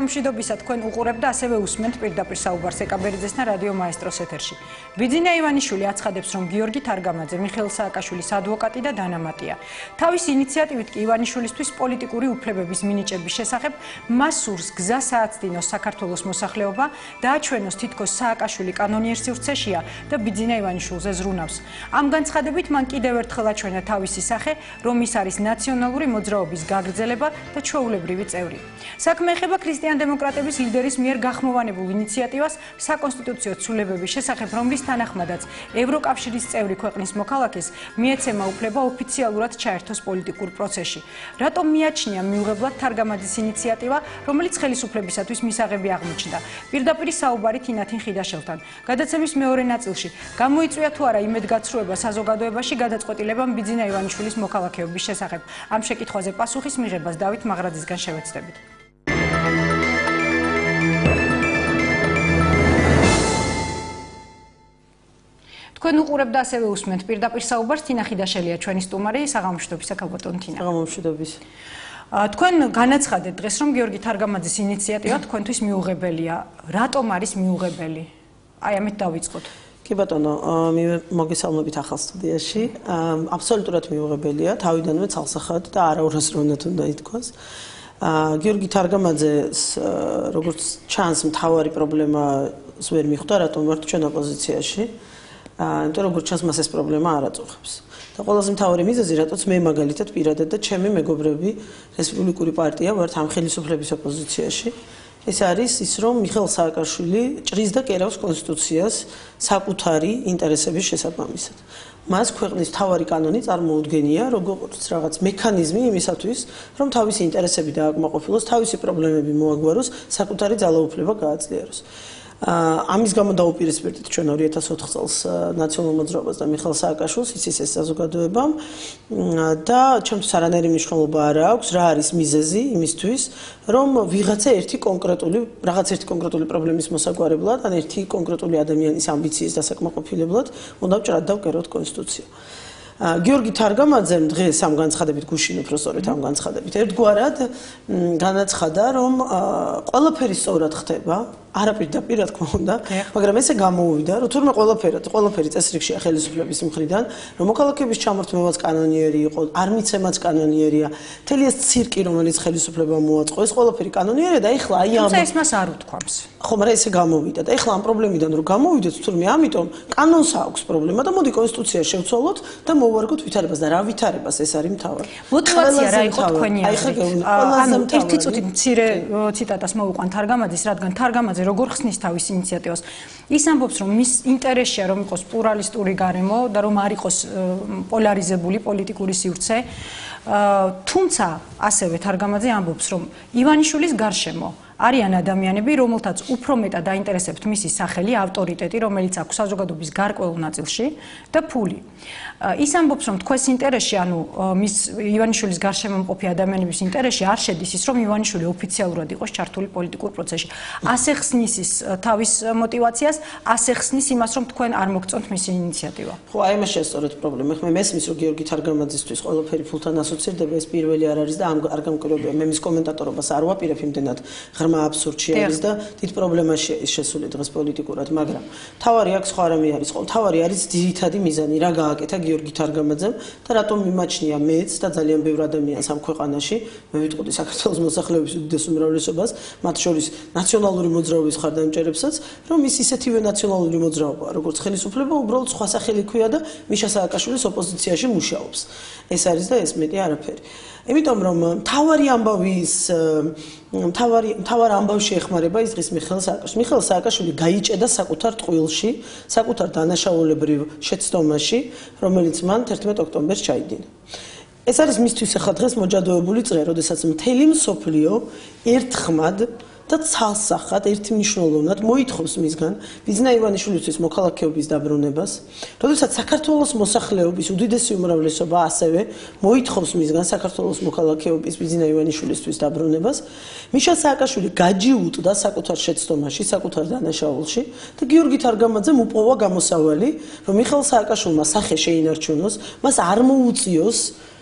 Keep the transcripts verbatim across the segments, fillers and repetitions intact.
მშვიდობისა თქვენ უყურებთ და ასევე უსმენთ პირდაპირ საუბარს ეკაბერიძესთან რადიო მაესტროს ეთერში. ბიძინა ივანიშვილი აცხადებს, რომ გიორგი თარგამაძე, მიხეილ სააკაშვილის ადვოკატი და დანამატია. თავის ინიციატივით კი ივანიშვილისთვის პოლიტიკური უფლებების მინიჭების შესახებ მას სურს გზა სააცდინოს საქართველოს მოსახლეობა, დააჩვენოს თითქოს სააკაშვილი კანონიერ სივრცეშია და ბიძინა ივანიშვილზე ზრუნავს. ამ განცხადებით მან კიდევ ერთხელ აჩვენა თავისი სახე, რომ ის არის ნაციონალური მოძრაობის გაგრძელება და ჩვეულებრივი წევრი. საქმე ეხება ქრისტიან-დემოკრატების ლიდერის მიერ გახმოვანებულ ინიციატივას საკონსტიტუციო ცვლილებების შესახებ, რომლის თანახმადაც ევროკავშირის წევრი ქვეყნის მოქალაქეს მიეცემა უფლება ოფიციალურად ჩაერთოს პოლიტიკურ პროცესში. რატომ მიაჩნია მიუღებლად თარგამაძის ინიციატივა, რომელიც ხელისუფლებისათვის მისაღები აღმოჩნდა? პირდაპირ საუბარი თინათინ ხიდაშელთან. გადაცემის მეორე ნაწილში გამოიწვია თუ არა იმედგაცრუება საზოგადოებაში გადაწყვეტილებამ ბიძინა ივანიშვილის მოქალაქეობის შესახებ. ამ შეკითხვაზე პასუხის მიღებას დავით მაღრაძისგან შევეცდებით. თქვენ უყურებთ და ასევე უსმენთ პირდაპირ საუბარს. თინა ხიდაშელია ჩვენი სტუმარი. საღამომშვიდობისა ქალბატონო თინა. საღამომშვიდობის. თქვენ განაცხადეთ დღეს, რომ გიორგი თარგამაძის ინიციატივა თქვენთვის მიუღებელია. რატომ არის მიუღებელი? აი ამით დავიწყოთ. კი ბატონო, მოგესალმებით ახალ სტუდიაში. აბსოლუტურად მიუღებელია, თავიდანვე ცალსახად და არაურასროვნად უნდა ითქვას. გიორგი თარგამაძეს როგორც ჩანს მთავარი პრობლემა ვერ მიხვდა, რატომ ვართ ჩვენ ოპოზიციაში. იმიტომ რომ როგორც ჩანს მას ეს პრობლემა არ აწუხებს. და ყველაზე მთავარი მიზეზი, რატოც მე მაგალითად პირადად და ჩემი მეგობრები რესპუბლიკური პარტია ვართ ამ ხელისუფლების ოპოზიციაში. ეს არის ის, რომ მიხეილ სააკაშვილი ჭრის და კერავს კონსტიტუციას საკუთარი ინტერესების შესაბამისად. მას ქვეყნის მთავარი კანონი წარმოუდგენია, როგორც რაღაც მექანიზმი იმისათვის, რომ თავისი ინტერესები დააკმაყოფილოს, თავისი პრობლემები მოაგვაროს, საკუთარი ძალაუფლება გააძლიეროს. ამის გამო დაუპირისპირდით ჩვენ ორი ათას ოთხ წელს ნაციონალურ მოძრაობას და მიხეილ სააკაშვილს, იცის ეს საზოგადოებამ და ჩემთვის არანაირი მნიშვნელობა არ აქვს, რა არის მიზეზი იმისთვის, რომ ვიღაცა ერთი კონკრეტული, რაღაც ერთი კონკრეტული პრობლემის მოსაგვარებლად, ან ერთი კონკრეტული ადამიანის ამბიციის დასაკმაყოფილებლად უნდა ვჭრათ და ვკეროთ კონსტიტუცია. გიორგი თარგამაძემ დღეს ამ განცხადებით გუშინ უფრო სწორედ ამ განცხადებით ერთგვარად განაცხადა, რომ ყველაფერი სწორად ხდება, არაპირდაპირ რა თქმა უნდა, მაგრამ ესე გამოუვიდა, რომ თურმე ყველაფერი, ყველაფერი წესრიგშია ხელისუფლების მხრიდან, რომ მოქალაქეების ჩამორთმევაც კანონიერი იყო, არ მიცემაც კანონიერია, მთელი ეს ცირკი, რომელიც ხელისუფლებამ მოაწყო, ეს ყველაფერი კანონიერია და ეხლა აი ამ თუმცა ეს მას არ უთქვამს. ხო, მაგრამ ესე გამოვიდა და ეხლა ამ პრობლემიდან რომ გამოვიდეთ, თურმე ამიტომ კანონს აქვს პრობლემა და მოდი კონსტიტუცია შევცვალოთ და მოვარგოთ ვითარებას და რა ვითარებას ეს არის მთავარი. მოტივაცია რა იყო თქვენი აზრით? ანუ ერთი წუთი მცირე ციტატას მოვიყვან თარგამაძის, რადგან თარგამაძე როგორ ხსნის თავის ინიციატივას. ის ამბობს, რომ მის ინტერესია რომ იყოს პლურალისტური გარემო და რომ არ იყოს პოლარიზებული პოლიტიკური სივრცე. თუმცა ასევე თარგამაძე ამბობს, რომ ივანიშვილის გარშემო არიან ადამიანები, რომელთაც უფრო მეტად დაინტერესებთ მისი სახელი, ავტორიტეტი, რომელიც აქვს საზოგადოების გარკვეულ ნაწილში და ფული. ის ამბობს, რომ თქვენს ინტერესში, ანუ მის ივანიშვილის გარშემო მყოფი ადამიანების ინტერესში არ შედის ის, რომ ივანიშვილი ოფიციალურად იყოს ჩართული პოლიტიკურ პროცესში. ასე ხსნის ის თავის მოტივაციას, ასე ხსნის იმას, რომ თქვენ არ მოგწონთ მისი ინიციატივა. ხო, აი ამაშია სწორედ პრობლემა. ხმე მესმის, რომ გიორგი თარგამაძისთვის ყველაფერი ფულთან ასოცირდება, ეს პირველი არ არის და არ გამკვირვებია. მე მის კომენტატორობას არ ვაპირებ იმდენად ღრმა აბსურდში არის და დიდ პრობლემაშია ის შესული დღეს პოლიტიკურად, მაგრამ თავარი აქ სხვა რამე არის. ხო, თავარი არის ძირითადი მიზანი, რა გააკეთა გიორგი თარგამაძემ და რატომ მიმაჩნია მეც და ძალიან ბევრ ადამიანს ამ ქვეყანაში, მე ვიტყოდი საქართველოს მოსახლეობის უდიდეს უმრავლესობას, მათ შორის ნაციონალური მოძრაობის ხარდამჭერებსაც, რომ ის ისეთივე ნაციონალური მოძრაობაა, როგორც ხელისუფლება, უბრალოდ სხვა სახელი ქვია და მიშა სააკაშვილის ოპოზიციაში მუშაობს. ეს არის და ეს მეტი არაფერი. იმიტომ რომ მთავარი ამბავის მთავარი მთავარ ამბავში ეხმარება ის დღის მიხეილ სააკაშვილი. მიხეილ სააკაშვილი გაიჭედა საკუთარ ტყუილში, საკუთარ დანაშაულებრივ შეცდომაში, რომელიც მან თერთმეტ ოქტომბერს ჩაიდინა. ეს არის მისთვის ახლა დღეს მოჯადოებული წრე, როდესაც მთელი მსოფლიო ერთხმად და ცალსახად ერთმნიშვნელოვნად მოითხოვს მისგან ბიძინა ივანიშვილისთვის მოქალაქეობის დაბრუნებას, როდესაც საქართველოს მოსახლეობის უდიდესი უმრავლესობა ასევე მოითხოვს მისგან საქართველოს მოქალაქეობის ბიძინა ივანიშვილისთვის დაბრუნებას, მიშა სააკაშვილი გაჯიუტდა საკუთარ შეცდომაში, საკუთარ დანაშაულში და გიორგი თარგამაძემ უპოვა გამოსავალი, რომ მიხეილ სააკაშვილმა სახე შეინარჩუნოს, მას არ მოუწიოს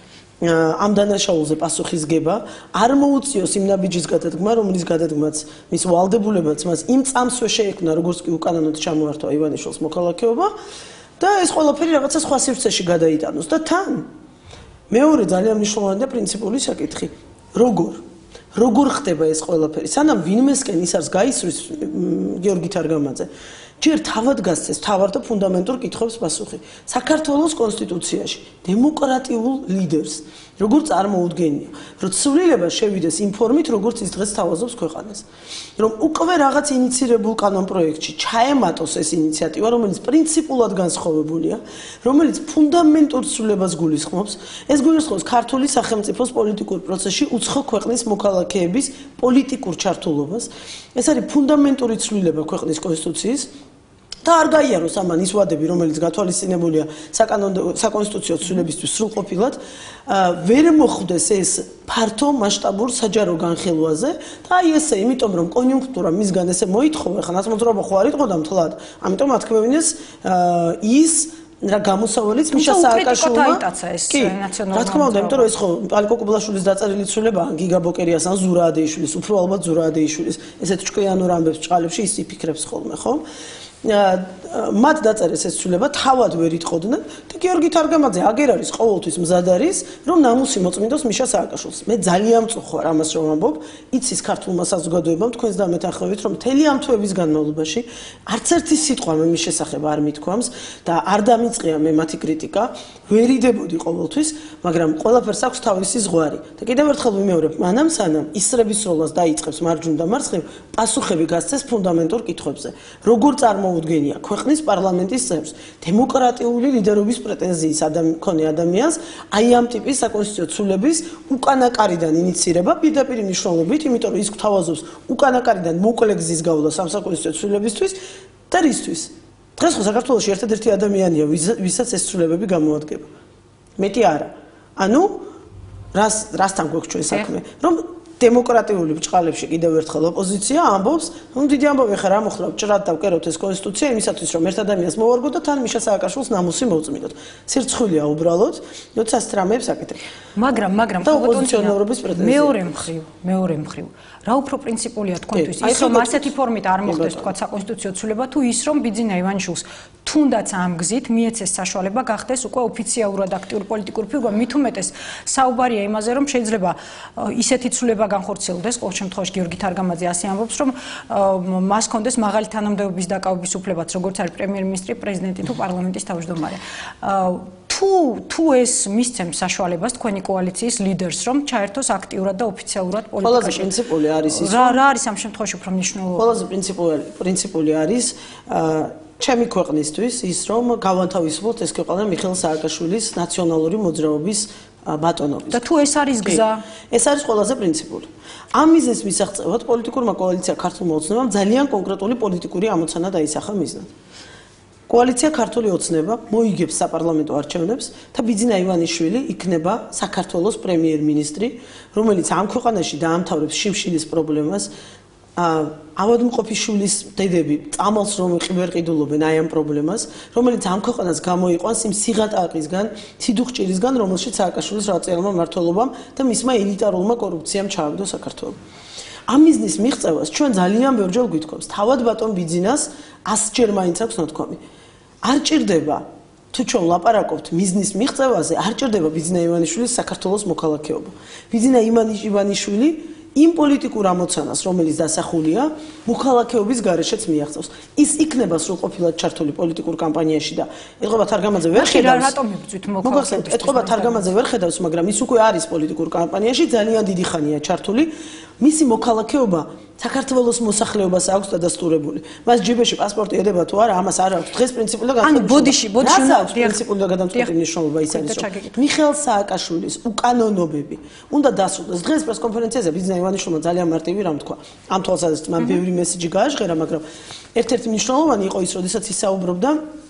ამ დანაშაულზე პასუხისგება არ მოუწიოს იმ ნაბიჯის გადადგმა, რომელიც გადადგმაც მის ვალდებულებაც მას იმ წამსვე შეექმნა, როგორც კი უკანონოდ ჩამოართვა ივანიშვილის მოქალაქეობა და ეს ყველაფერი რაღაცა სხვა სივრცეში გადაიტანოს და თან მეორე ძალიან მნიშვნელოვანი და პრინციპული საკითხი. როგორ? როგორ ხდება ეს ყველაფერი? სანამ ვინმესკენ ის არის გაისვრის გიორგი თარგამაძე, ჯერ თავად გასცეს თავარ და ფუნდამენტურ კითხვებს პასუხი. საქართველოს კონსტიტუციაში დემოკრატიულ ლიდერს როგორ წარმოუდგენია, რომ ცვლილება შევიდეს იმ ფორმით, როგორც ის დღეს თავაზობს ქვეყანას. რომ უკვე რაღაც ინიცირებულ კანონპროექტში ჩაემატოს ეს ინიციატივა, რომელიც პრინციპულად განსხვავებულია, რომელიც ფუნდამენტურ ცვლილებას გულისხმობს, ეს გულისხმობს ქართული სახელმწიფოს პოლიტიკურ პროცესში უცხო ქვეყნის მოქალაქეების პოლიტიკურ ჩართულობას. ეს არის ფუნდამენტური ცვლილება ქვეყნის კონსტიტუციის და არ გაიაროს ამან ის ვადები, რომელიც გათვალისწინებულია საკონსტიტუციო ცვლილებისთვის სრულყოფილად, ვერ მოხვდეს ეს ფართო მასშტაბურ საჯარო განხილვაზე და აი ესე, იმიტომ რომ კონიუნქტურა მისგან ესე მოითხოვა, ხა ნაცმოძრაობა ხო არ იყო დამთლად, ამიტომ ათქმევინეს ის რა გამოსავალიც მიშა სააკაშვილმა დაიტაცა ეს ნაციონალური რა თქმა უნდა, იმიტომ რომ ეს ხო ალიკო კუბლაშვილის დაწერილი ცვლილებაა, გიგა ბოკერიას ან ზურა ადეიშვილის, უფრო ალბათ ზურა ადეიშვილის, ესეთ ჭკვიანურ ამბებს ჭყალებში ის იფიქრებს ხოლმე, ხო? მათ დაწერეს ეს ცვლილება, თავად ვერ იტყოდნენ და გიორგი თარგამაძე აგერ არის ყოველთვის მზად არის, რომ ნამუსი მოწმინდოს მიშა სააკაშვილს. მე ძალიან მწუხ ვარ ამას რომ ამბობ, იცის ქართულმა საზოგადოებამ თქვენს დამეთანხმებით, რომ მთელი ამ თვეების განმავლობაში არც ერთი სიტყვა მე მის შესახებ არ მithქვამს და არ დამიწყია მე მათი კრიტიკა, ვერ იდებოდი ყოველთვის, მაგრამ ყველაფერს აქვს თავისი ზღვარი. და კიდევ ერთხელ ვიმეორებ, მანამ სანამ ისრების სროლას დაიწყებს მარჯვნივ და მარცხნივ, პასუხები გასცეს ფუნდამენტურ კითხვებზე. როგორ წარმოუდგენია ქვეყნის პარლამენტის წევრს დემოკრატიული ლიდერობის პრეტენზიის მქონე ადამიანს აი ამ ტიპის საკონსტიტუციო ცვლილების უკანაკარიდან ინიცირება პირდაპირ მნიშვნელობით, იმიტომ რომ ის გვთავაზობს უკანაკარიდან მოკლე გზის გავლას ამ საკონსტიტუციო ცვლილებისთვის და რისთვის? დღეს ხო საქართველოში ერთადერთი ადამიანია, ვისაც ეს ცვლილებები გამოადგება. მეტი არა. ანუ რას რასთან გვაქვს ჩვენ საქმე? რომ დემოკრატიული ბჭყალებში კიდევ ერთხელ ოპოზიცია ამბობს, რომ დიდი ამბავი ხარ ამოხლა ჭრად და ვკეროთ ეს კონსტიტუცია იმისათვის რომ ერთ ადამიანს მოვარგოთ და თან მიშა სააკაშვილს ნამუსი მოვწმინდოთ. სირცხულია უბრალოდ, როცა სტრამებს აკეთებ. მაგრამ მაგრამ ოპოზიციონერობის პრეტენზია. მეორე მხრივ, მეორე მხრივ. რა უფრო პრინციპულია თქვენთვის ის რომ ასეთი ფორმით არ მოხდეს თქვა საკონსტიტუციო ცვლილება თუ ის რომ ბიძინა ივანიშვილს თუნდაც ამ გზით მიეცეს საშუალება გახდეს უკვე ოფიციალურად აქტიური პოლიტიკური ფიგურა, მით უმეტეს საუბარია იმაზე რომ შეიძლება ისეთი ცვლილება განხორციელდეს, ყოველ შემთხვევაში გიორგი თარგამაძე ასე ამბობს, რომ მას ჰქონდეს მაღალი თანამდებობის დაკავების უფლებაც, როგორც არის პრემიერ-მინისტრი, პრეზიდენტი თუ პარლამენტის თავმჯდომარე. თუ თუ ეს მისცემს საშუალებას თქვენი კოალიციის ლიდერს, რომ ჩაერთოს აქტიურად და ოფიციალურად პოლიტიკაში. ყველაზე პრინციპული არის ის, რა რა არის ამ შემთხვევაში უფრო მნიშვნელოვანი? ყველაზე პრინციპული პრინციპული არის ჩემი ქვეყნისთვის ის, რომ გავანთავისუფლოთ ეს ქვეყანა მიხეილ სააკაშვილის ნაციონალური მოძრაობის ბატონობის. და თუ ეს არის გზა, ეს არის ყველაზე პრინციპული. ამ მიზნის მისაღწევად პოლიტიკურმა კოალიციამ ქართულმა ოცნებამ ძალიან კონკრეტული პოლიტიკური ამოცანა დაისახა მიზნად. კოალიცია ქართული ოცნება მოიგებს საპარლამენტო არჩევნებს და ბიძინა ივანიშვილი იქნება საქართველოს პრემიერ-მინისტრი, რომელიც ამ ქვეყანაში დაამთავრებს შიმშილის პრობლემას. ავადმყოფიშვილის დედები წამალს რომ ვერ ყიდულობენ აი ამ პრობლემას, რომელიც ამ ქვეყანას გამოიყვანს იმ სიღატაკისგან, ციდუხჭირისგან, რომელშიც სააკაშვილის რაციონალურმა მმართველობამ და მისმა ელიტარულმა კორუფციამ ჩააგდო საქართველო. ამ მიზნის მიღწევას ჩვენ ძალიან ბევრჯერ გვითხოვს. თავად ბატონ ბიძინას ასჯერ მაინც აქვს ნათქვამი. არ ჭირდება თუ ჩვენ ლაპარაკობთ მიზნის მიღწევაზე, არ ჭირდება ბიძინა ივანიშვილის საქართველოს მოქალაქეობა. ბიძინა ივანიშვილი იმ პოლიტიკურ ამოცანას, რომელიც დასახულია, მოქალაქეობის გარეშეც მიაღწევს. ის იქნება სრულყოფილად ჩართული პოლიტიკურ კამპანიაში და ეთყობა თარგამაძე ვერ ხედავს. რატომ იბრძვით მოქალაქეობის? ეთყობა თარგამაძე ვერ ხედავს, მაგრამ ის უკვე არის პოლიტიკურ კამპანიაში, ძალიან დიდი ხანია ჩართული. მისი მოქალაქეობა საქართველოს მოსახლეობას აქვს დადასტურებული. მას ჯიბეში პასპორტი ედება თუ არა, ამას არ აქვს. დღეს პრინციპული და ანუ ბოდიში, ბოდიში უნდა აქვს პრინციპული და გადამწყვეტი მნიშვნელობა ის არის, რომ მიხეილ სააკაშვილის უკანონობები უნდა დასრულდეს. დღეს პრესკონფერენციაზე ბიძინა ივანიშვილმა ძალიან მარტივი რამ თქვა. ამ თვალსაზრისით მან ბევრი მესიჯი გააჟღერა, მაგრამ ერთ-ერთი მნიშვნელოვანი იყო ის, როდესაც ისაუბრობდა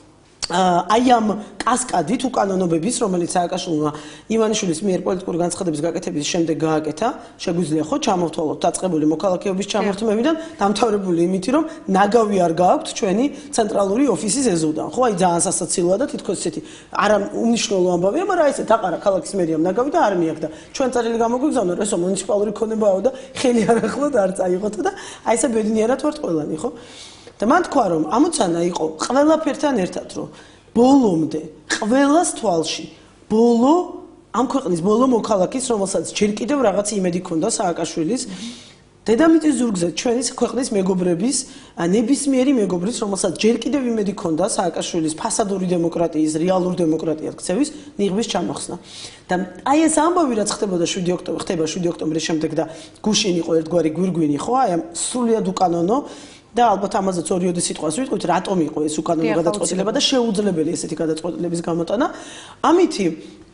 აი ამ კასკადით უკანონობების, რომელიც სააკაშვილმა ივანიშვილის მიერ პოლიტიკური განცხადების გაკეთების შემდეგ გააკეთა, შეგვიძლია ხო ჩამოვთვალოთ დაწყებული მოქალაქეობის ჩამორთმევიდან, დამთავრებული იმით, რომ ნაგავი არ გააქვთ ჩვენი ცენტრალური ოფისის ეზოდან. ხო, აი ძალიან სასაცილოა და თითქოს ესეთი არა უმნიშვნელო ამბავია, მაგრამ აი ესეთ აყარა ქალაქის მერიამ ნაგავი და არ მიაქდა. ჩვენ წერილი გამოგვიგზავნა, რომ ესო მუნიციპალური ქონებაა და ხელი არ ახლოთ არ წაიღოთ და აი ესე ბედნიერად ვართ ყველანი, ხო? და მან თქვა რომ ამოცანა იყო ყველაფერთან ერთად რომ ბოლომდე ყველას თვალში ბოლო ამ ქვეყნის ბოლო მოქალაქის რომელსაც ჯერ კიდევ რაღაც იმედი ქონდა სააკაშვილის დედამიწის ზურგზე ჩვენი ქვეყნის მეგობრების ნებისმიერი მეგობრის რომელსაც ჯერ კიდევ იმედი ქონდა სააკაშვილის ფასადური დემოკრატიის რეალურ დემოკრატიად ქცევის ნიღბის ჩამოხსნა და აი ეს ამბავი რაც ხდებოდა შვიდი ოქტომბრის ხდება შვიდი ოქტომბრის შემდეგ და გუშინ იყო ერთგვარი გვირგვინი ხო აი ამ სრულიად უკანონო და ალბათ ამაზეც ორიოდე სიტყვას ვიტყვით, რატომ იყო ეს უკანონო გადაწყვეტილება და შეუძლებელი ესეთი გადაწყვეტილების გამოტანა. ამითი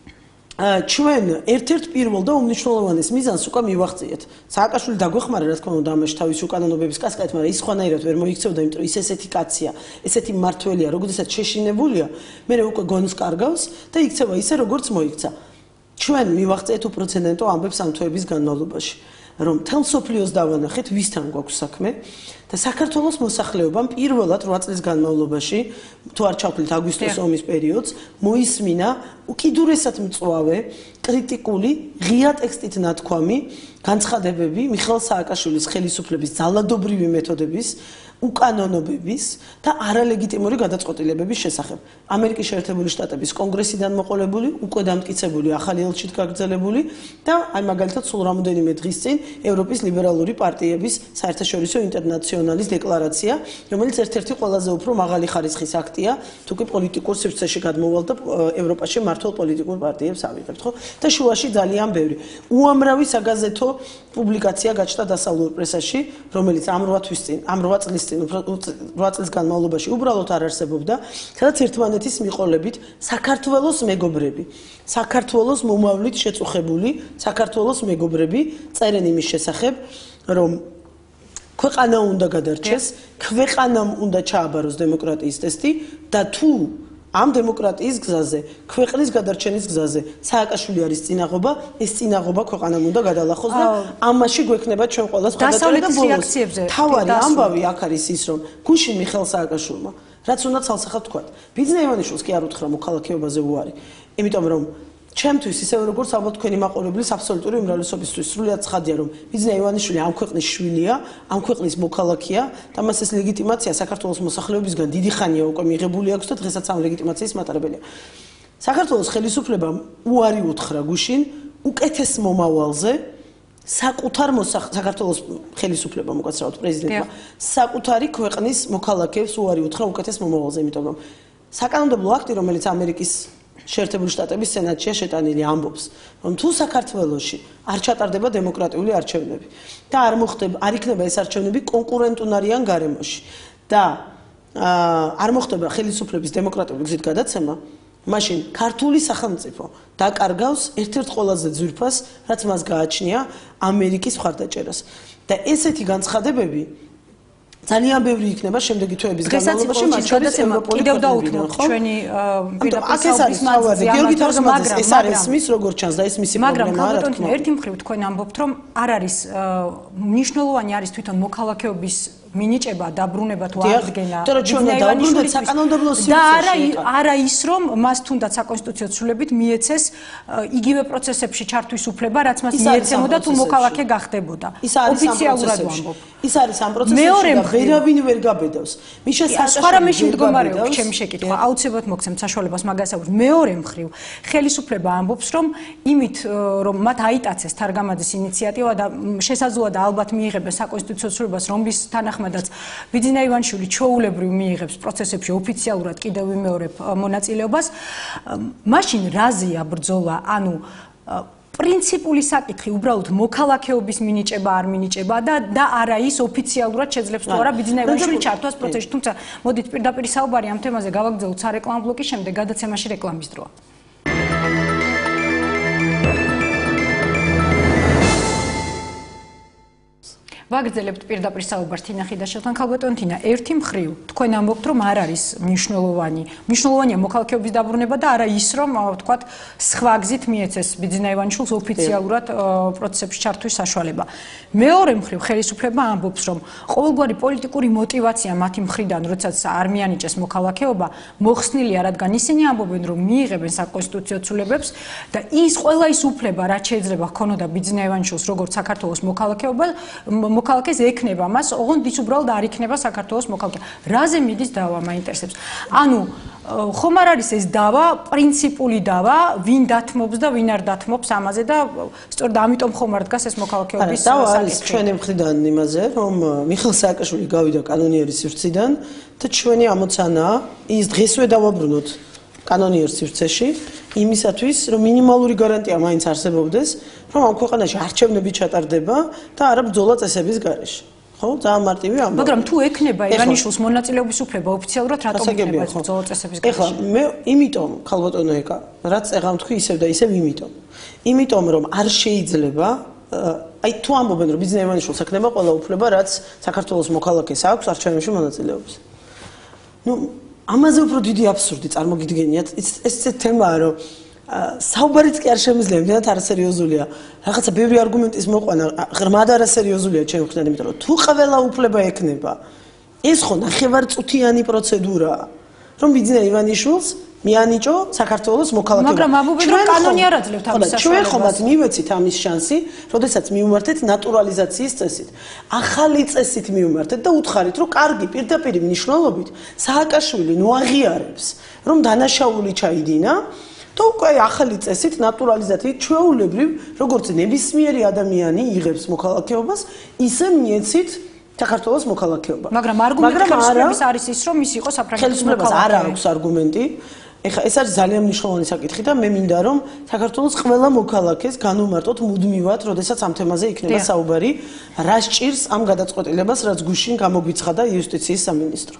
ჩვენ ერთ-ერთ პირველ და უმნიშვნელოვანეს მიზანს უკვე მივახციეთ. სააკაშვილი დაგვეხმარა, რა თქმა უნდა, ამაში თავის უკანონოების კასკადით, მაგრამ ის ხვანაირად ვერ მოიქცევდა, იმიტომ ის ესეთი კაცია, ესეთი მმართველია, როდესაც შეშინებულია, მე უკვე გონს კარგავს და იქცევა ისე, როგორც მოიქცა. ჩვენ მივახციეთ უპრეცედენტო ამბებს ამ თვეების განმავლობაში. რომ თელ სოფლიოს დავანახეთ, ვისთან გვაქვს საქმე და საქართველოს მოსახლეობამ პირველად რვა წლის განმავლობაში, თუ არ ჩავთვლით აგვისტოს ომის პერიოდს, მოისმინა უკიდურესად მწვავე, კრიტიკული, ღია ტექსტით ნათქვამი განცხადებები მიხეილ სააკაშვილის ხელისუფლების ძალადობრივი მეთოდების, უკანონობების და არალეგიტიმური გადაწყვეტილებების შესახებ. ამერიკის შეერთებული შტატების კონგრესიდან მოყოლებული, უკვე დამტკიცებული ახალი ელჩით გაგრძელებული და აი მაგალითად სულ რამოდენიმე დღის წინ ევროპის ლიბერალური პარტიების საერთაშორისო ინტერნაციონალის დეკლარაცია, რომელიც ერთ-ერთი ყველაზე უფრო მაღალი ხარისხის აქტია, თუ კი პოლიტიკურ სივრცეში გადმოვალ და ევროპაში მართულ პოლიტიკურ პარტიებს ავიღებთ, ხო? და შუაში ძალიან ბევრი. უამრავი საგაზეთო პუბლიკაცია გაჩნდა დასავლურ პრესაში, რომელიც ამ რვა თვის წინ, ამ რვა წლის რვა წლის განმავლობაში უბრალოდ არ არსებობდა, სადაც ერთმანეთის მიყოლებით საქართველოს მეგობრები, საქართველოს მომავლით შეწუხებული საქართველოს მეგობრები წერენ იმის შესახებ, რომ ქვეყანა უნდა გადარჩეს, ქვეყანამ უნდა ჩააბაროს დემოკრატიის ტესტი და თუ ამ დემოკრატიის გზაზე, ქვეყნის გადარჩენის გზაზე სააკაშვილი არის წინაღობა, ეს წინაღობა ქვეყანამ უნდა გადალახოს და ამაში გვექნება ჩვენ ყველას გადაწყვეტილება და ბოლოს თავარი ამბავი აქ არის ის, რომ გუშინ მიხეილ სააკაშვილმა, რაც უნდა ცალსახად თქვა, ბიძინა ივანიშვილს კი არ უთხრა მოქალაქეობაზე უარი, იმიტომ რომ ჩემთვის ისევე როგორც ალბათ თქვენი მაყურებლის აბსოლუტური უმრავლესობისთვის სრულიად ცხადია რომ ბიძინა ივანიშვილი ამ ქვეყნის შვილია, ამ ქვეყნის მოქალაქეა და მას ეს ლეგიტიმაცია საქართველოს მოსახლეობისგან დიდი ხანია უკვე მიღებული აქვს და დღესაც ამ ლეგიტიმაციის მატარებელია. საქართველოს ხელისუფლებამ უარი უთხრა გუშინ უკეთეს მომავალზე საკუთარ საქართველოს ხელისუფლებამ უკაცრავად პრეზიდენტმა საკუთარი ქვეყნის მოქალაქეებს უარი უთხრა უკეთეს მომავალზე, იმიტომ რომ საკანონმდებლო აქტი, რომელიც ამერიკის შეერთებული შტატების სენატშია შეტანილი ამბობს, რომ თუ საქართველოში არ ჩატარდება დემოკრატიული არჩევნები და არ მოხდება, არ იქნება ეს არჩევნები კონკურენტუნარიან გარემოში და არ მოხდება ხელისუფლების დემოკრატიული გზით გადაცემა, მაშინ ქართული სახელმწიფო დაკარგავს ერთ-ერთ ყველაზე ძვირფას, რაც მას გააჩნია ამერიკის მხარდაჭერას. და ესეთი განცხადებები ძალიან ბევრი იქნება შემდეგი თვეების განმავლობაში, მათ შორის ევროპული კიდევ დაუთმოთ ჩვენი პირდაპირ საუბარი გიორგი თარგამაძეს ეს არის მის როგორც ჩანს და ეს მისი პრობლემაა რა თქმა უნდა. ერთი მხრივ თქვენ ამბობთ, რომ არ არის მნიშვნელოვანი არის თვითონ მოქალაქეობის მინიჭება, დაბრუნება თუ აღდგენა. და ჩვენ დავბრუნდეთ საკანონმდებლო სივრცეში. და არა ის, რომ მას თუნდაც საკონსტიტუციო ცვლილებებით მიეცეს იგივე პროცესებში ჩართვის უფლება, რაც მას მიეცემოდა თუ მოქალაქე გახდებოდა. ოფიციალურად ვამბობ. ის არის ამ პროცესებში და ვერავინ ვერ გაბედავს. მიშა სხვა რამე შემდგომარეობს ჩემი შეკითხვა. აუცილებლად მოგცემთ საშუალებას მაგას აღვნიშნოთ. მეორე მხრივ, ხელისუფლება ამბობს, რომ იმით, რომ მათ აიტაცეს თარგამაძის ინიციატივა და შესაძლოა და ალბათ მიიღებენ საკონსტიტუციო ცვლილებას, რომლის თანახმადაც ბიძინა ივანიშვილი ჩვეულებრივ მიიღებს პროცესებში ოფიციალურად კიდევ ვიმეორებ მონაწილეობას. მაშინ რაზეა ბრძოლა, ანუ პრინციპული საკითხი უბრალოდ მოქალაქეობის მინიჭება არ მინიჭება და და არა ის ოფიციალურად შეძლებს თუ არა ბიძინა ივანიშვილი ჩართვას პროცესში. თუმცა მოდით პირდაპირ საუბარი ამ თემაზე გავაგრძელოთ სარეკლამო ბლოკის შემდეგ გადაცემაში რეკლამის დროა. ვაგრძელებთ პირდაპირ საუბარს თინა ხიდაშვილთან. ქალბატონო თინა, ერთი მხრივ თქვენ ამბობთ, რომ არ არის მნიშვნელოვანი. მნიშვნელოვანია მოქალაქეობის დაბრუნება და არა ის, რომ ვთქვათ, სხვა გზით მიეცეს ბიძინა ივანიშვილს ოფიციალურად პროცესებში ჩართვის საშუალება. მეორე მხრივ ხელისუფლება ამბობს, რომ ყოველგვარი პოლიტიკური მოტივაცია მათი მხრიდან, როდესაც არ მიანიჭეს მოქალაქეობა, მოხსნილია, რადგან ისინი ამბობენ, რომ მიიღებენ საკონსტიტუციო ცვლილებებს და ის ყველა ის უფლება, რაც შეიძლება ჰქონოდა ბიძინა ივანიშვილს როგორც საქართველოს მოქალაქეობა, მოქალაქეს ექნება მას, ოღონდ ის უბრალოდ არ იქნება საქართველოს მოქალაქე. რაზე მიდის დავა მაინტერესებს. ანუ ხომ არ არის ეს დავა, პრინციპული დავა, ვინ დათმობს და ვინ არ დათმობს ამაზე და სწორედ ამიტომ ხომ არ დგას ეს მოქალაქეობის დავა არის ჩვენი მხრიდან იმაზე, რომ მიხეილ სააკაშვილი გავიდა კანონიერის სივრციდან და ჩვენი ამოცანაა ის დღესვე დავაბრუნოთ კანონიერ სივრცეში იმისათვის, რომ მინიმალური გარანტია მაინც არსებობდეს, რომ ამ ქვეყანაში არჩევნები ჩატარდება და არა ბრძოლა წესების გარეშე. ხო, ძალიან მარტივი ამბავი. მაგრამ თუ ექნება ივანიშვილს მონაწილეობის უფლება ოფიციალურად რატომ იქნება ეს ბრძოლა წესების გარეშე? ეხლა მე იმიტომ ქალბატონო ეკა, რაც წეღავ თქვი ისევ და ისევ იმიტომ. იმიტომ რომ არ შეიძლება აი თუ ამბობენ რომ ბიძინა ივანიშვილს ექნება ყველა უფლება, რაც საქართველოს მოქალაქეს აქვს არჩევნებში მონაწილეობის. ნუ ამაზე უფრო დიდი აბსურდი წარმოგიდგენიათ, ეს ეს თემაა, რომ საუბარიც კი არ შემიძლია, იმდენად არასერიოზულია. რაღაცა ბევრი არგუმენტის მოყვანა, ღრმად არასერიოზულია ჩემი მხრიდან, იმიტომ რომ თუ ყველა უფლება ექნება, ეს ხო ნახევარწუთიანი პროცედურაა, რომ ბიძინა ივანიშვილს მიანიჭო საქართველოს მოქალაქეობა. მაგრამ ამბობენ, რომ კანონი არ აძლევთ ამის საშუალებას. ჩვენ ხომაც მივეცით ამის შანსი, როდესაც მივმართეთ ნატურალიზაციის წესით. ახალი წესით მივმართეთ და უთხარით, რომ კარგი პირდაპირ მნიშვნელობით სააკაშვილი ნუ აღიარებს, რომ დანაშაული ჩაიდინა. და უკვე ახალი წესით ნატურალიზაციით ჩვეულებრივ როგორც ნებისმიერი ადამიანი იღებს მოქალაქეობას, ისე მიეცით საქართველოს მოქალაქეობა. მაგრამ არგუმენტი ხელისუფლების არის ის, რომ ის იყო საფრანგეთის მოქალაქე. არ აქვს არგუმენტი. ეხლა ეს არის ძალიან მნიშვნელოვანი საკითხი და მე მინდა რომ საქართველოს ყველა მოქალაქეს განუმარტოთ მუდმივად, როდესაც ამ თემაზე იქნება საუბარი, რა სჭირს ამ გადაწყვეტილებას, რაც გუშინ გამოგვიცხადა იუსტიციის სამინისტრო.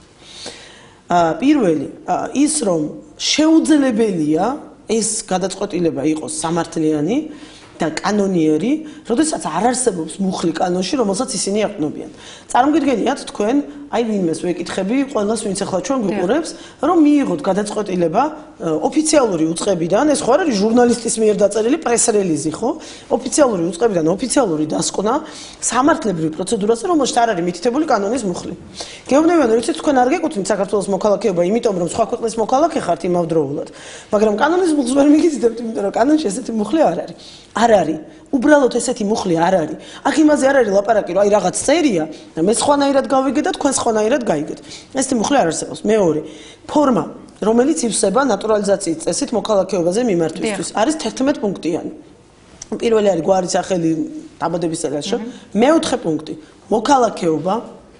პირველი, ის რომ შეუძლებელია ეს გადაწყვეტილება იყოს სამართლიანი და კანონიერი, როდესაც არ არსებობს მუხლი კანონში, რომელსაც ისინი აყნობიან. წარმოგიდგენიათ თქვენ, აი ვინმეს ვეკითხები, ყველას ვინც ახლა ჩვენ გვიყურებს, რომ მიიღოთ გადაწყვეტილება ოფიციალური უწყებიდან, ეს ხო არ არის ჟურნალისტის მიერ დაწერილი პრეს-რელიზი, ხო? ოფიციალური უწყებიდან ოფიციალური დასკვნა სამართლებრივ პროცედურაზე, რომელშიც არ არის მითითებული კანონის მუხლი. გეუბნებიან, რომ იცით თქვენ არ გეკუთვნით საქართველოს მოქალაქეობა, იმიტომ რომ სხვა ქვეყნის მოქალაქე ხართ იმავდროულად, მაგრამ კანონის მუხლს ვერ მიგიზიდებთ, იმიტომ რომ კანონში ესეთი მუხლი არ არის. არ არის. უბრალოდ ესეთი მუხლი არ არის. აქ იმაზე არ არის ლაპარაკი, რომ აი რაღაც წერია და მე სხვანაირად გავიგე და თქვენ სხვანაირად გაიგეთ. ესეთი მუხლი არ არსებობს. მეორე, ფორმა, რომელიც ივსება ნატურალიზაციის წესით მოქალაქეობაზე მიმართვისთვის, არის თერთმეტ პუნქტიანი. პირველი არის გვარი სახელი დაბადების წელსში, მეოთხე პუნქტი, მოქალაქეობა.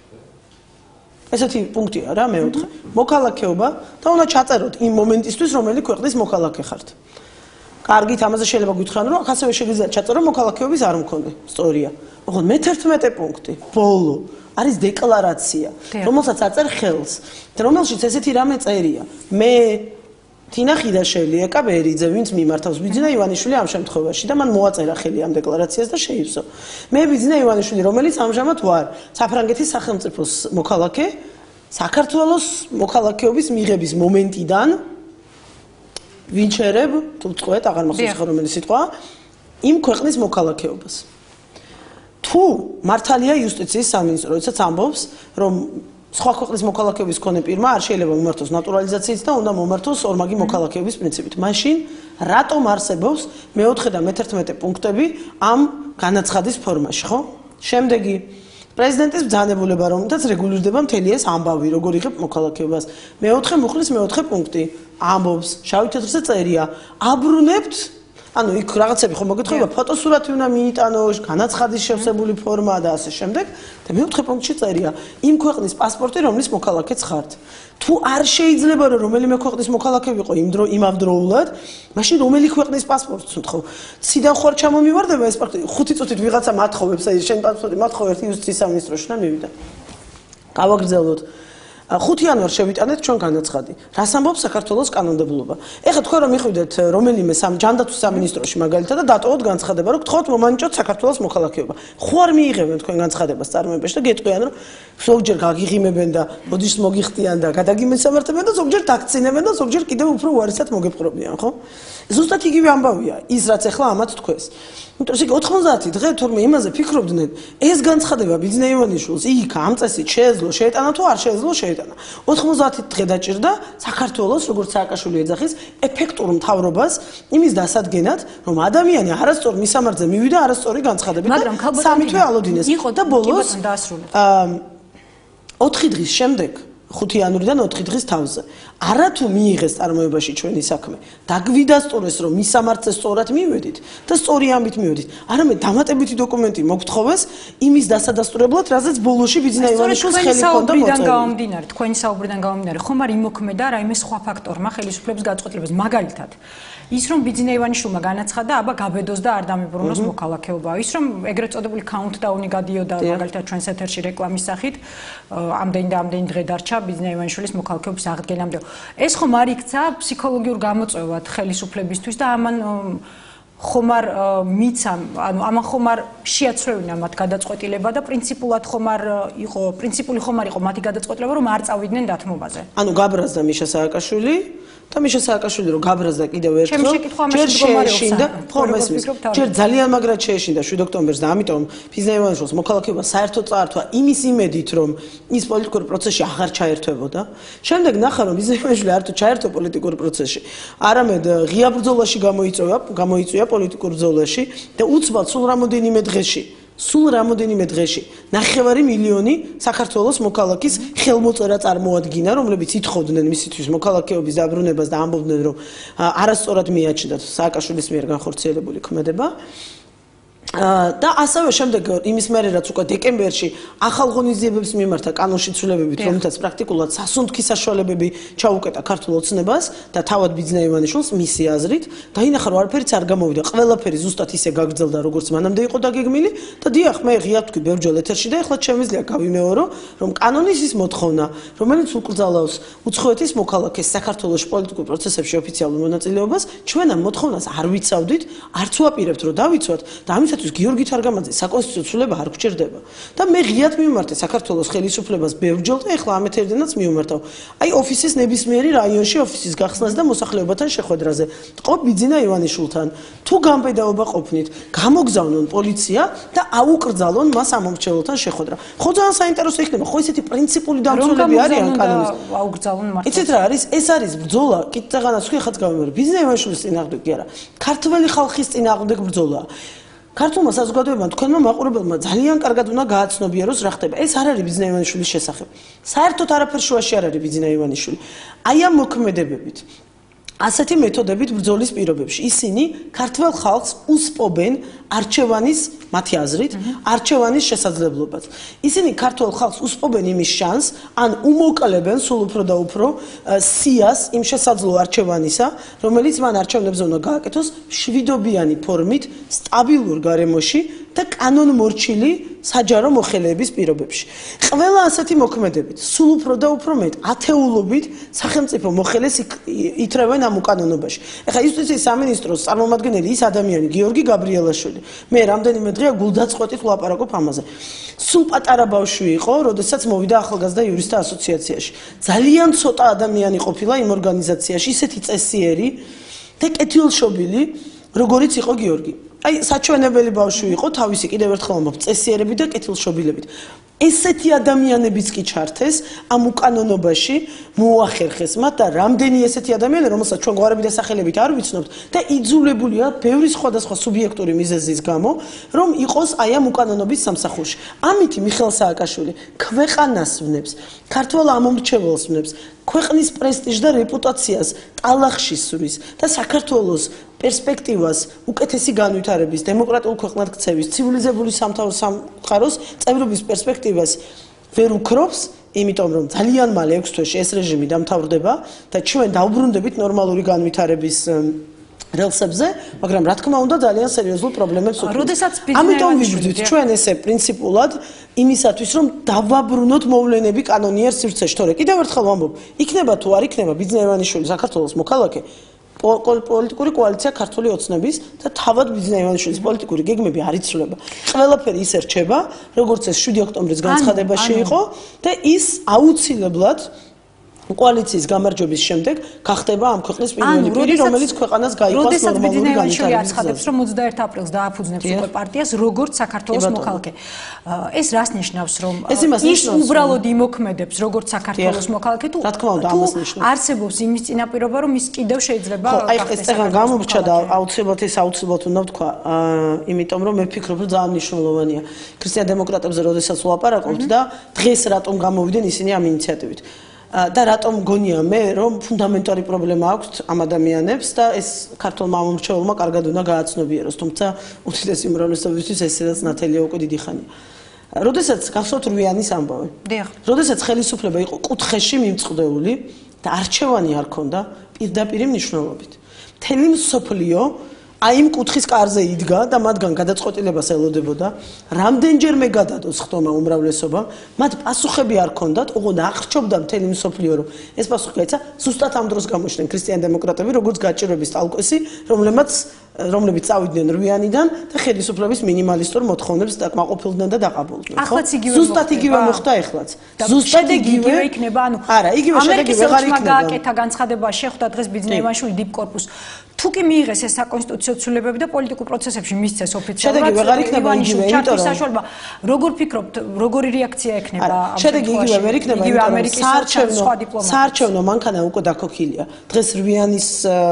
ესეთი პუნქტია რა, მეოთხე. მოქალაქეობა და უნდა ჩაწეროთ იმ მომენტისთვის, რომელი ქვეყნის მოქალაქე ხართ. კარგით, ამაზე შეიძლება გითხრან, რომ აქ ასევე შეიძლება ჩაწერო მოქალაქეობის არ მქონე. სწორია. ოღონდ მეთერთმეტე პუნქტი, ბოლო, არის დეკლარაცია, რომელსაც აწერ ხელს, რომელშიც ესეთი რამე წერია. მე თინა ხიდაშვილი, ეკა ბერიძე, ვინც მიმართავს ბიძინა ივანიშვილი ამ შემთხვევაში და მან მოაწერა ხელი ამ დეკლარაციას და შეივსო. მე ბიძინა ივანიშვილი, რომელიც ამჟამად ვარ საფრანგეთის სახელმწიფოს მოქალაქე, საქართველოს მოქალაქეობის მიღების მომენტიდან ვინჩერებ, თუ წყვეთ, აღარ მახსოვს ხარ რომელი სიტყვა, იმ ქვეყნის მოქალაქეობას. თუ მართალია იუსტიციის სამინისტრო, როდესაც ამბობს, რომ სხვა ქვეყნის მოქალაქეობის მქონე პირმა არ შეიძლება მომართოს ნატურალიზაციით და უნდა მომართოს ორმაგი მოქალაქეობის პრინციპით. მაშინ რატომ არსებობს მეოთხე და მეთერთმეტე პუნქტები ამ განაცხადის ფორმაში, ხო? შემდეგი პრეზიდენტის ბრძანებულება, რომელთაც რეგულირდება მთელი ეს ამბავი, როგორ იღებ მოქალაქეობას. მეოთხე მუხლის მეოთხე პუნქტი ამბობს, შავი თეთრზე წერია, აბრუნებთ, ანუ იქ რაღაცები ხომ მოგეთხოვება, ფოტოსურათი უნდა მიიტანო, განაცხადის შევსებული ფორმა და ასე შემდეგ და მეოთხე პუნქტში წერია, იმ ქვეყნის პასპორტი, რომლის მოქალაქეც ხართ. თუ არ შეიძლება რომ რომელიმე ქვეყნის მოქალაქე ვიყო იმ დრო იმავდროულად, მაშინ რომელი ქვეყნის პასპორტს ვთხოვ? ციდან ხوار ჩამომივარდება ეს ფაქტი, ხუთი წუთით ვიღაცა მათხოვებს, აი შენ პასპორტი მათხოვ ერთი იუსტიციის სამინისტროში და მივიდა. გავაგრძელოთ. ხუთი იანვარს შევიტანეთ ჩვენ განაცხადი. რას ამბობს საქართველოს კანონმდებლობა? ეხლა თქვენ რომ მიხვიდეთ რომელიმე სამ ჯანდაცვის სამინისტროში მაგალითად და დატოვოთ განცხადება, რომ გთხოვთ მომანიჭოთ საქართველოს მოქალაქეობა. ხო არ მიიღებენ თქვენ განცხადებას წარმოებაში და გეტყვიან რომ ზოგჯერ გაგიღიმებენ და ბოდიშს მოგიხდიან და გადაგიმესამართებენ და ზოგჯერ დაგცინებენ და ზოგჯერ კიდევ უფრო უარესად მოგეპყრობიან, ხო? ზუსტად იგივე ამბავია ის რაც ეხლა ამათ თქვეს. იმიტომ რომ ოთხმოცდაათი დღე თორმე იმაზე ფიქრობდნენ ეს განცხადება ბიძინა ივანიშვილს იქ ამ წესით შეეძლო შეეტანა თუ არ შეეძლო შეეტანა. ოთხმოცდაათი დღე დაჭირდა საქართველოს როგორც სააკაშვილი ეძახის ეფექტურ მთავრობას იმის დასადგენად რომ ადამიანი არასწორ მისამართზე მივიდა არასწორი განცხადებით და სამი თვე ალოდინეს და ბოლოს ოთხი დღის შემდეგ ხუთი იანვრიდან ოთხი დღის თავზე არათუ მიიღეს წარმოებაში ჩვენი საქმე დაგვიდასტურეს რომ მისამართზე სწორად მივედით და სწორი ამბით მივედით არამედ დამატებითი დოკუმენტი მოგთხოვეს იმის დასადასტურებლად რაზეც ბოლოში ბიძინა ივანიშვილს ხელი ჰქონდა მოწეული თქვენი საუბრიდან გამომდინარე ხომ არ იმოქმედა რაიმე სხვა ფაქტორმა ხელისუფლების გაწყვეტილებას მაგალითად ის რომ ბიძინა ივანიშვილმა განაცხადა აბა გაბედოს და არ დამიბრუნოს მოქალაქეობა ის რომ ეგრეთ წოდებული countdown-ი გადიოდა მაგალითად ჩვენს ეთერში რეკლამის სახით ამდენი და ამდენი დღე დარჩა ბიძინა ივანიშვილის მოქალაქეობის აღდგენამდე ეს ხომ არ იქცა ფსიქოლოგიურ გამოწვევად ხელისუფლებისთვის და ამან ხომ არ მიცა ანუ ამან ხომ არ შეაცვლევინა მათ გადაწყვეტილება და პრინციპულად ხომ არ იყო პრინციპული ხომ არ იყო მათი გადაწყვეტილება რომ არ წავიდნენ დათმობაზე ანუ გაბრაზდა მიშა სააკაშვილი და მიშა სააკაშვილი რომ გაბრაზდა კიდევ ერთხელ ჯერ შეეშინდა ხო მესმის ჯერ ძალიან მაგრად შეეშინდა შვიდ ოქტომბერს და ამიტომ ბიძინა ივანიშვილს მოქალაქეობა საერთოდ წაართვა იმის იმედით რომ ის პოლიტიკურ პროცესში აღარ ჩაერთვებოდა შემდეგ ნახა რომ ბიძინა ივანიშვილი არ თუ ჩაერთო პოლიტიკურ პროცესში არამედ ღია ბრძოლაში გამოიწვია გამოიწვია პოლიტიკურ ბრძოლაში და უცბად სულ რამოდენიმე დღეში სულ რამოდენიმე დღეში ნახევარი მილიონი საქართველოს მოქალაქის ხელმოწერა წარმოადგინა, რომლებიც ითხოვდნენ მისთვის მოქალაქეობის დაბრუნებას და ამბობდნენ, რომ არასწორად მიაჩნდათ სააკაშვილის მიერ განხორციელებული ქმედება. და ასევე შემდეგ იმის მერე რაც უკვე დეკემბერში ახალ ღონისძიებებს მიმართა კანონში ცვლილებებით, რომლითაც პრაქტიკულად სასუნთქი საშუალებები ჩაუკეტა ქართულ ოცნებას და თავად ბიძინა ივანიშვილს მისი აზრით, დაინახა რომ არაფერიც არ გამოვიდა, ყველაფერი ზუსტად ისე გაგრძელდა, როგორც მანამდე იყო დაგეგმილი და დიახ, მე ღიად თქვი ბევრჯერ ეთერში და ეხლა შემიძლია გავიმეორო, რომ კანონის ის მოთხოვნა, რომელიც უკრძალავს უცხოეთის მოქალაქეს საქართველოს პოლიტიკურ პროცესებში ოფიციალურ მონაწილეობას, ჩვენ ამ მოთხოვნას არ ვიცავდით, არც ვაპირებთ რომ დავიცვათ და ამის გიორგი თარგამაძე საკონსტიტუციო ცვლილება არ გვჭირდება და მე ღიად მიმართე საქართველოს ხელისუფლებას ბევრჯერ და ეხლა ამ ეთერიდანაც მიმართავ. აი ოფისის ნებისმიერი რაიონში ოფისის გახსნას და მოსახლეობათან შეხვედრაზე. ყო ბიძინა ივანიშვილთან. თუ გამბედაობა ყოფნით, გამოგზავნონ პოლიცია და აუკრძალონ მას ამომრჩეველთან შეხვედრა. ხო ძალიან საინტერესო იქნება, ხო ესეთი პრინციპული დამცველები არიან კანონის. აუკრძალონ მართლა. იცით რა არის? ეს არის ბრძოლა, კიდეღანაც თქვი ხაც გამომერი. ბიძინა ივანიშვილის წინააღმდეგ კი არა. ქართველი ხალხის წინააღმდეგ ბრძოლა. ქართულმა საზოგადოებამ თქვენმა მაყურებელმა ძალიან კარგად უნდა გააცნობიეროს რა ხდება. ეს არ არის ბიძინა ივანიშვილის შესახებ. საერთოდ არაფერ შუაში არ არის ბიძინა ივანიშვილი. აი ამ მოქმედებებით ასეთი მეთოდებით ბრძოლის პირობებში ისინი ქართველ ხალხს უსპობენ არჩევანის მათი აზრით არჩევანის შესაძლებლობას. ისინი ქართველ ხალხს უსპობენ იმის შანსს, ან უმოკლებენ სულ უფრო და უფრო სიას იმ შესაძლო არჩევანისა, რომელიც მან არჩევნებზე უნდა გააკეთოს მშვიდობიანი ფორმით, სტაბილურ გარემოში და კანონმორჩილი საჯარო მოხელეების პირობებში. ყველა ასეთი მოქმედებით, სულ უფრო და უფრო მეტ ათეულობით სახელმწიფო მოხელეს ითრევენ ამ უკანონობაში. ეხლა იუსტიციის სამინისტროს წარმომადგენელი ის ადამიანი გიორგი გაბრიელაშვილი. მე რამდენიმე დღეა გულდაწყვეტით ვლაპარაკობ ამაზე. სულ პატარა ბავშვი იყო, როდესაც მოვიდა ახალგაზრდა იურისტთა ასოციაციაში. ძალიან ცოტა ადამიანი ყოფილა იმ ორგანიზაციაში, ისეთი წესიერი და კეთილშობილი, როგორიც იყო გიორგი. აი, საჩვენებელი ბავშვი იყო, თავისი კიდევ ერთხელ ამბობ, წესიერები და კეთილშობილებით. ესეთი ადამიანებიც კი ჩართეს ამ უკანონობაში, მოახერხეს მათ და რამდენი ესეთი ადამიანი, რომელსაც ჩვენ გვარები და სახელებით არ ვიცნობთ და იძულებულია ბევრი სხვადასხვა სუბიექტური მიზეზის გამო, რომ იყოს აი ამ უკანონობის სამსახურში. ამითი მიხეილ სააკაშვილი ქვეყანას ვნებს, ქართველ ამომრჩეველს ვნებს, ქვეყნის პრესტიჟს და რეპუტაციას ტალახში სვრის და საქართველოს პერსპექტივას უკეთესი განვითარების, დემოკრატიულ ქვეყნად ქცევის, ცივილიზებული სამყაროს წევრობის პერსპექტივას ვერ უქრობს, იმიტომ რომ ძალიან მალე ექვს თვეში ეს რეჟიმი დამთავრდება და ჩვენ დავბრუნდებით ნორმალური განვითარების რელსებზე, მაგრამ რა თქმა უნდა ძალიან სერიოზულ პრობლემებს უქმნის. ამიტომ ვიბრძვით ჩვენ ესე პრინციპულად იმისათვის რომ დავაბრუნოთ მოვლენები კანონიერ სივრცეში, თორე კიდევ ერთხელ ვამბობ, იქნება თუ არ იქნება ბიძინა ივანიშვილი საქართველოს მოქალაქე, პოლიტიკური კოალიცია ქართული ოცნების და თავად ბიძინა ივანიშვილის პოლიტიკური გეგმები არ იცვლება. ყველაფერი ისე რჩება, როგორც ეს შვიდი ოქტომბრის განცხადებაში იყო და ის აუცილებლად კოალიციის გამარჯვების შემდეგ გახდება ამ ქვეყნის პირველი პირი, რომელიც ქვეყანას გაიყვანს ნორმალური განვითარების აცხადებს, რომ ოცდაერთი აპრილს დააფუძნებს უკვე პარტიას როგორც საქართველოს მოქალაქე. ეს რას ნიშნავს, რომ ის უბრალოდ იმოქმედებს როგორც საქართველოს მოქალაქე თუ არსებობს იმის წინაპირობა, რომ ის კიდევ შეიძლება აი ეს წეგან გამოვრჩა და აუცილებლად ეს აუცილებლად უნდა ვთქვა, იმიტომ რომ მე ვფიქრობ, რომ ძალიან მნიშვნელოვანია ქრისტიან დემოკრატებზე როდესაც ვლაპარაკობთ და დღეს რატომ გამოვიდნენ ისინი ამ ინიციატივით. და რატომ გონია მე რომ ფუნდამენტური პრობლემა აქვს ამ ადამიანებს და ეს ქართულმა მომრჩეველმა კარგად უნდა გააცნობიეროს, თუმცა უდიდესი უმრავლესობისთვის ესეც ნათელია უკვე დიდი ხანია. როდესაც გახსოვთ რვიანის ამბავი. დიახ. როდესაც ხელისუფლება იყო კუთხეში მიმწყდეული და არჩევანი არ ქონდა პირდაპირ მნიშვნელობით. მთელი მსოფლიო აი იმ კუთხის კარზე იდგა და მათგან გადაწყვეტილებას ელოდებოდა, რამდენჯერმე გადადოს ხტომა უმრავლესობამ, მათ პასუხები არ ქონდათ, ოღონდ აღრჩობდა მთელი მსოფლიო, რომ ეს პასუხი გაიცა, ზუსტად ამ დროს გამოჩნდნენ ქრისტიან დემოკრატები, როგორც გაჭირვების ტალკვისი, რომლებმაც რომლებიც წავიდნენ რვიანიდან და ხელისუფლების მინიმალისტურ მოთხოვნებს დაკმაყოფილდნენ და დაყაბულდნენ. ახლაც იგივე ზუსტად იგივე მოხდა ახლაც. ზუსტად იგივე იქნება, ანუ არა, იგივე შედეგი ვეღარ იქნება. გააკეთა განცხადება, შეხვდა დღეს ბიძინა ივანიშვილი დიპკორპუს. თუ კი მიიღეს ეს საკონსტიტუციო ცვლილებები და პოლიტიკურ პროცესებში მისცეს ოფიციალურად, შედეგი ვეღარ იქნება იგივე, იმიტომ რომ საშუალება, როგორ ფიქრობთ, როგორი რეაქცია ექნება ამ შედეგი იგივე ვერ იქნება, იმიტომ რომ საარჩევნო საარჩევნო მანქანა უკვე დაქოქილია. დღეს რვიანის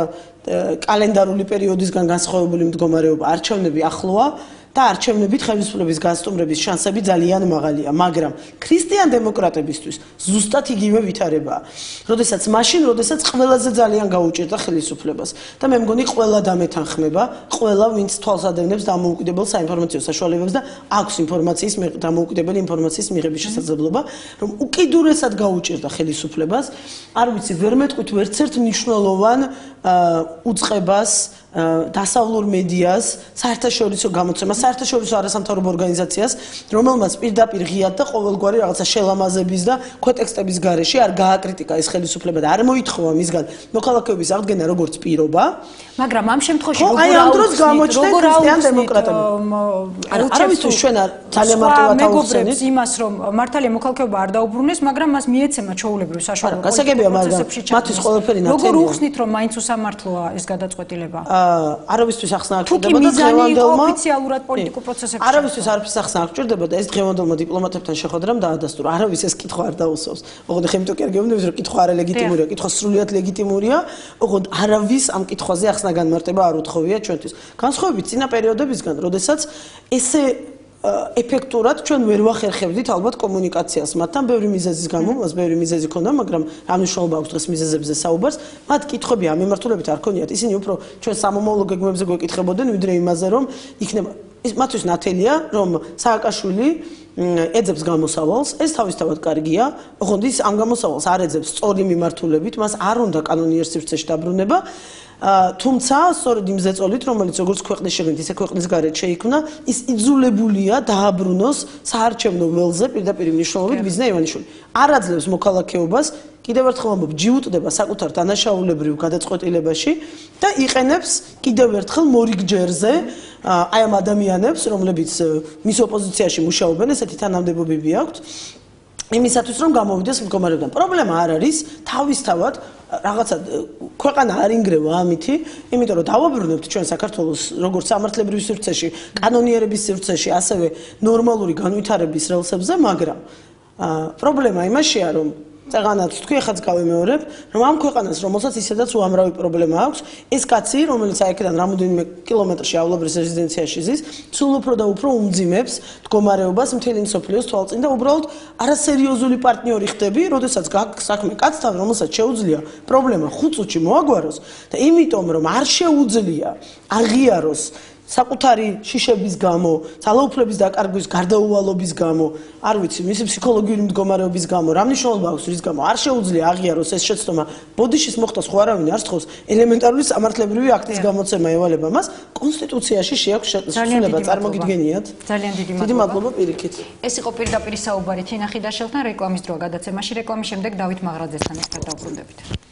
კალენდარული პერიოდისგან განსხვავებული მდგომარეობა, არჩევნები ახლოა და არჩევნებით ხელისუფლების გასტუმრების შანსები ძალიან მაღალია, მაგრამ ქრისტიან დემოკრატებისთვის ზუსტად იგივე ვითარებაა. როდესაც მაშინ, როდესაც ყველაზე ძალიან გაუჭირდა ხელისუფლებას და მე მგონი ყველა დამეთანხმება, ყველა ვინც თვალს ადევნებს დამოუკიდებელ საინფორმაციო საშუალებებს და აქვს ინფორმაციის დამოუკიდებელი ინფორმაციის მიღების შესაძლებლობა, რომ უკიდურესად გაუჭირდა ხელისუფლებას, არ ვიცი, ვერ მეტყვით ვერც ერთ მნიშვნელოვან უწყებას დასავლურ მედიას, საერთაშორისო გამოცემას, საერთაშორისო არასამთავრობო ორგანიზაციას, რომელმაც პირდაპირ ღიად და ყოველგვარი რაღაცა შელამაზების და ქვეტექსტების გარეშე არ გააკრიტიკა ეს ხელისუფლება და არ მოითხოვა მისგან მოქალაქეობის აღდგენა როგორც პირობა. მაგრამ ამ შემთხვევაში როგორ აი ამ დროს გამოჩნდნენ ქრისტიან დემოკრატები. არავისთვის ჩვენ ძალიან მარტივად აუხსენით იმას, რომ მართალია მოქალაქეობა არ დაუბრუნეს, მაგრამ მას მიეცემა ჩვეულებრივ საშუალება. გასაგებია, მაგრამ მათთვის ყველაფერი ნათელია. როგორ უხსნით, რომ მაინც უსამართლოა ეს გადაწყვეტილება? არავისთვის ახსნა არ ჭირდებოდა დღევანდელმა ოფიციალურად პოლიტიკურ პროცესებში. არავისთვის არაფერს ახსნა არ ჭირდებოდა ეს დღევანდელმა დიპლომატებთან შეხვედრამ დაადასტურა. არავის ეს კითხვა არ დაუსვავს. ოღონდ ხე იმიტომ კი არ გეუბნებს რომ კითხვა არა ლეგიტიმურია, კითხვა სრულიად ლეგიტიმურია, ოღონდ არავის ამ კითხვაზე ახსნა განმარტება არ უთხოვია ჩვენთვის. განსხვავებით წინა პერიოდებისგან, როდესაც ესე ეფექტურად ჩვენ ვერ ვახერხებდით ალბათ კომუნიკაციას მათთან, ბევრი მიზეზის გამო, მას ბევრი მიზეზი ქონდა, მაგრამ ამ მნიშვნელობა აქვს დღეს მიზეზებზე საუბარს. მათ კითხვები ამ მიმართულებით არ ქონიათ. ისინი უფრო ჩვენ სამომავლო გეგმებზე გვეკითხებოდნენ, ვიდრე იმაზე, რომ იქნება მათთვის ნათელია, რომ სააკაშვილი ეძებს გამოსავალს, ეს თავისთავად კარგია, ოღონდ ის ამ გამოსავალს არ ეძებს სწორი მიმართულებით, მას არ უნდა კანონიერ სივრცეში დაბრუნება. თუმცა სწორედ იმ ზეწოლით, რომელიც როგორც ქვეყნის შეგნით, ისე ქვეყნის გარეთ შეიქმნა, ის იძულებულია დააბრუნოს საარჩევნო ველზე პირდაპირ მნიშვნელობით ბიძინა ივანიშვილი. არ აძლევს მოქალაქეობას, კიდევ ერთხელ ვამბობ, ჯიუტდება საკუთარ დანაშაულებრივ გადაწყვეტილებაში და იყენებს კიდევ ერთხელ მორიგჯერზე აი ამ ადამიანებს, რომლებიც მის ოპოზიციაში მუშაობენ, ესეთი თანამდებობები აქვთ. იმისათვის რომ გამოვიდეს მდგომარეობიდან. პრობლემა არ არის თავისთავად რაღაცა ქვეყანა არ ინგრევა ამითი, იმიტომ რომ დავაბრუნებთ ჩვენ საქართველოს როგორც სამართლებრივ სივრცეში, კანონიერების სივრცეში, ასევე ნორმალური განვითარების რელსებზე, მაგრამ პრობლემა იმაშია, რომ წეგანაც თქვი, ახაც გავიმეორებ, რომ ამ ქვეყანას, რომელსაც ისედაც უამრავი პრობლემა აქვს, ეს კაცი, რომელიც აი აქედან რამოდენიმე კილომეტრშიავლაბრის რეზიდენციაში ზის, სულ უფრო და უფრო უმძიმებს მდგომარეობას მთელი მსოფლიოს თვალწინ და უბრალოდ არასერიოზული პარტნიორი ხდები, როდესაც გაქვს საქმე კაცთან, რომელსაც შეუძლია პრობლემა ხუთ წუთში მოაგვაროს და იმიტომ რომ არ შეუძლია აღიაროს საკუთარი შიშების გამო, ძალაუფლების დაკარგვის გარდაუვალობის გამო, არ ვიცი, მისი ფსიქოლოგიური მდგომარეობის გამო, რა მნიშვნელობა აქვს რის გამო არ შეუძლია აღიაროს ეს შეცდომა. ბოდიშის მოხდას ხო არავინ არ სთხოვს ელემენტარული სამართლებრივი აქტის გამოცემა ევალება მას, კონსტიტუციაში შეაქვს შესაძლებლობა წარმოგიდგენიათ. ძალიან დიდი დიდი მადლობა პირიქით. ეს იყო პირდაპირ საუბარი თინა ხიდაშელთან რეკლამის დროა გადაცემაში. რეკლამის შემდეგ დავით მაღრაძესთან ერთად დავბრუნდებით.